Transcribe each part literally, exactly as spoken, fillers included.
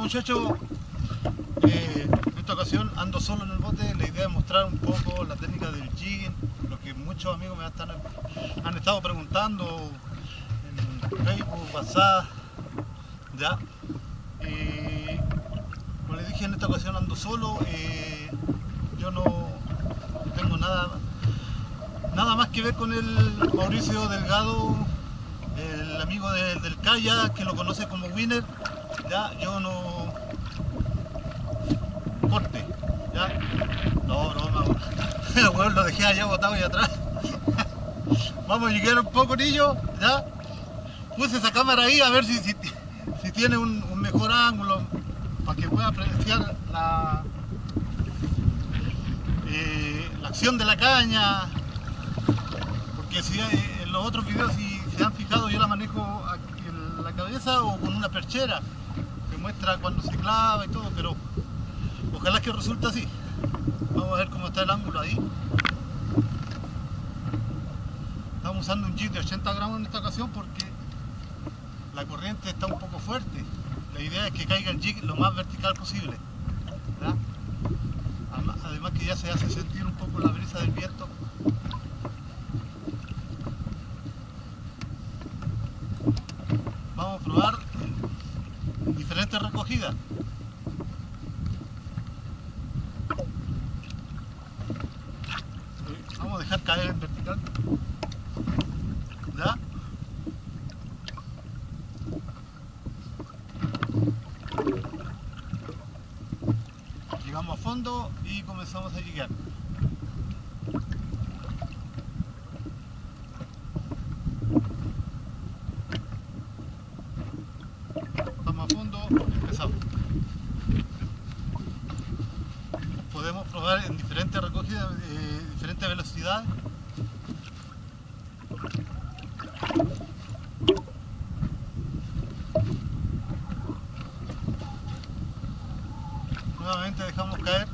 muchachos, eh, en esta ocasión ando solo en el bote. La idea es mostrar un poco la técnica del jig, lo que muchos amigos me han, han estado preguntando en Facebook, WhatsApp, ya. Eh, como les dije, en esta ocasión ando solo. Eh, yo no tengo nada, nada más que ver con el Mauricio Delgado, el amigo de, del Kaya, que lo conoce como Winner. Ya, yo no... Corte, ya. No, broma, el huevo lo dejé allá botado y atrás. Vamos a llegar un poco, niño, ya. Puse esa cámara ahí a ver si, si, si tiene un, un mejor ángulo para que pueda apreciar la, eh, la acción de la caña. Porque si eh, en los otros videos, si se han fijado, yo la manejo aquí en la cabeza o con una perchera que muestra cuando se clava y todo, pero ojalá que resulte así. Vamos a ver cómo está el ángulo ahí. Estamos usando un jig de ochenta gramos en esta ocasión porque la corriente está un poco fuerte. La idea es que caiga el jig lo más vertical posible, ¿verdad? Además que ya se hace sentir un poco la brisa del viento. Vamos a probar diferentes recogidas. Vamos a dejar caer en vertical. ¿Ya? Llegamos a fondo y comenzamos a llegar. Estamos a fondo, empezamos. Podemos probar en diferentes recogidas, eh, diferentes velocidades. Nuevamente dejamos caer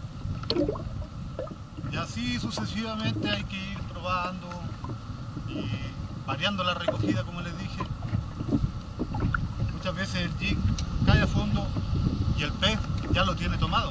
y así sucesivamente hay que ir probando y variando la recogida, como les dije. Muchas veces el jig cae a fondo y el pez ya lo tiene tomado.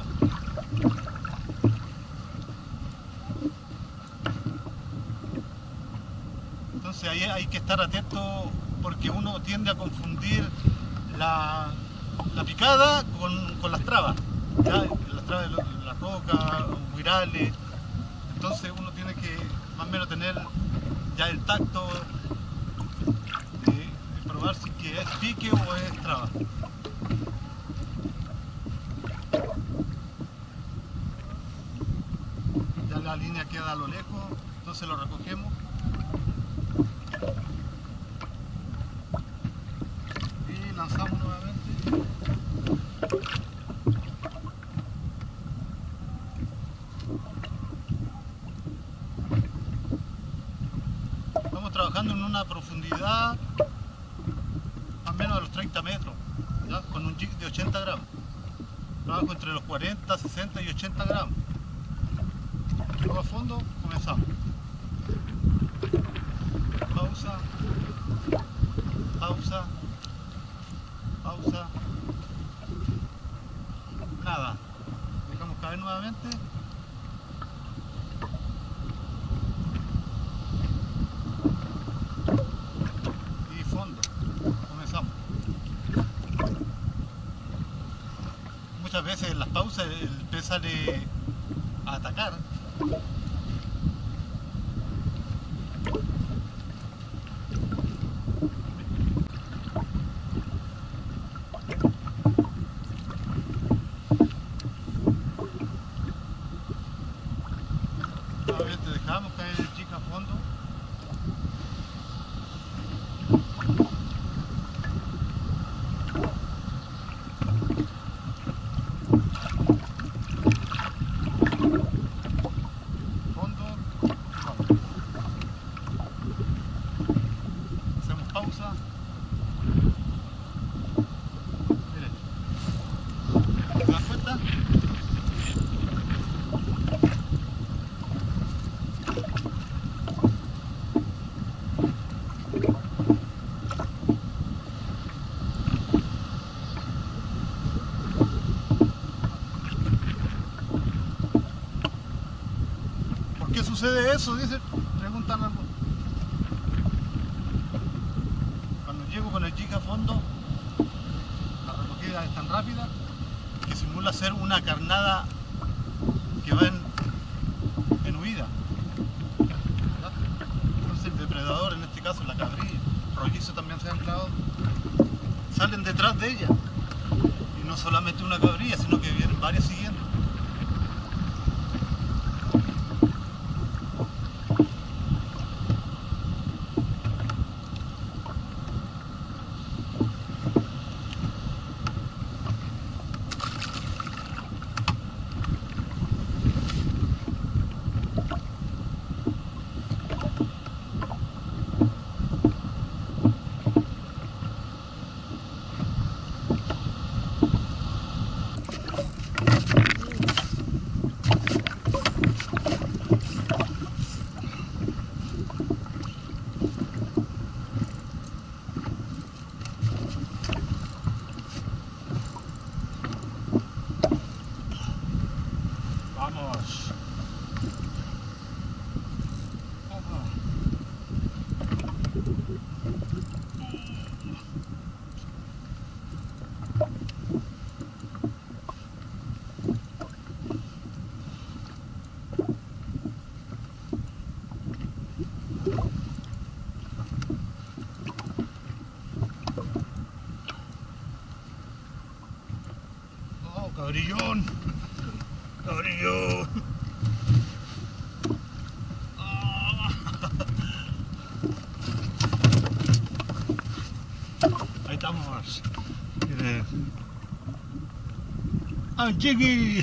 Entonces ahí hay que estar atento porque uno tiende a confundir la, la picada con, con las trabas. ¿Ya? Las trabas de la roca, virales. Entonces uno tiene que más o menos tener ya el tacto de, de probar si que es pique o es traba. Ya la línea queda a lo lejos, entonces lo recogemos. Y lanzamos nuevamente. Estamos trabajando en una profundidad más o menos de los treinta metros, ¿ya? Con un jig de ochenta gramos. Trabajo entre los cuarenta, sesenta y ochenta gramos. Luego a fondo, comenzamos. Pausa, pausa, pausa. Nada. Dejamos caer nuevamente. Y fondo. Comenzamos. Muchas veces en las pausas el pez sale a atacar. Nuevamente dejamos caer el jig a fondo. Fondo, vamos. Hacemos pausa. Miren, ¿se dan cuenta? sucede eso, dice, preguntan algo. Cuando llego con el jig a fondo, la recogida es tan rápida que simula ser una carnada que va en, en huida. Entonces el depredador, en este caso la cabrilla, rollizo también se ha empleado, salen detrás de ella. Y no solamente una cabrilla, sino que vienen varias siguiendo. Vamos. Oh, cabrillón. Cabrillón. Ahí estamos. Mire. ¡Ah, chiqui!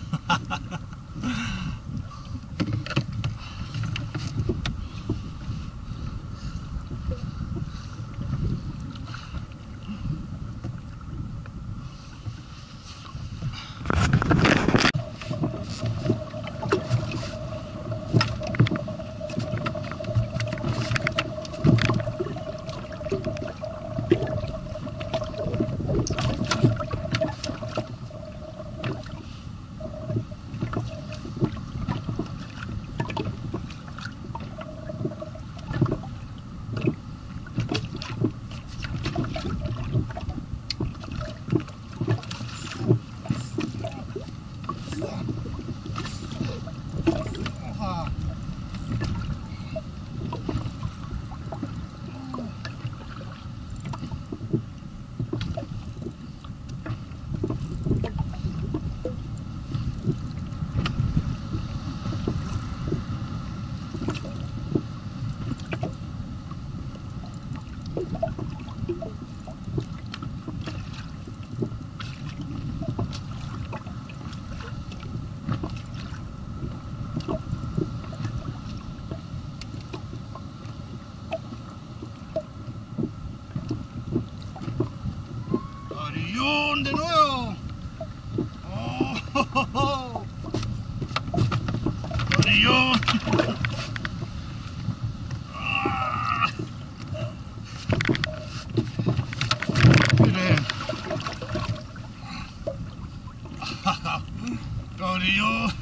¡Cabrillón de nuevo! ¡Oh! oh, oh, oh. ¡Cabrillón! ¡Ah! Miren. ¡Cabrillón!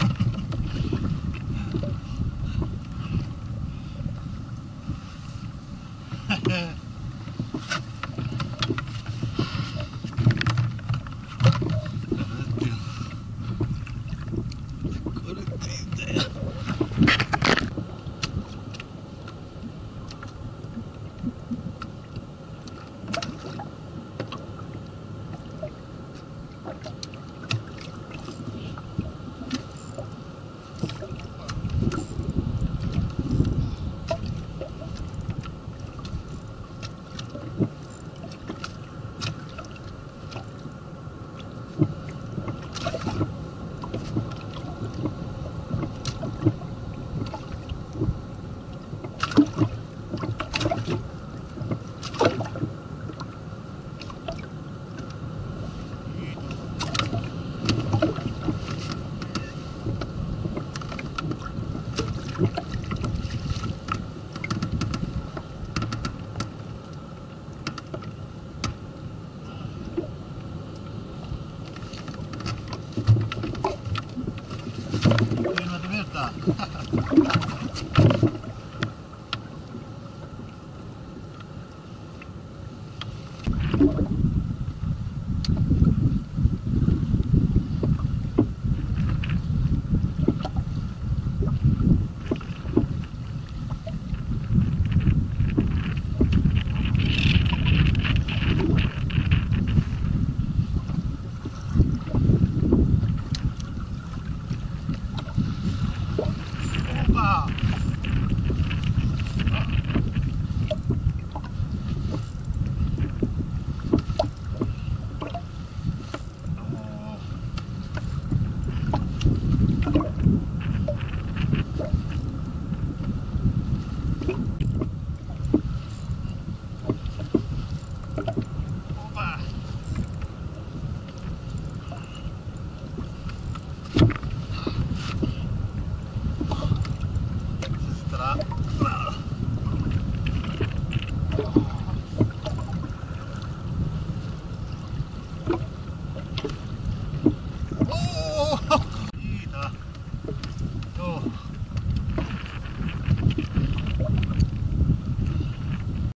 Chao.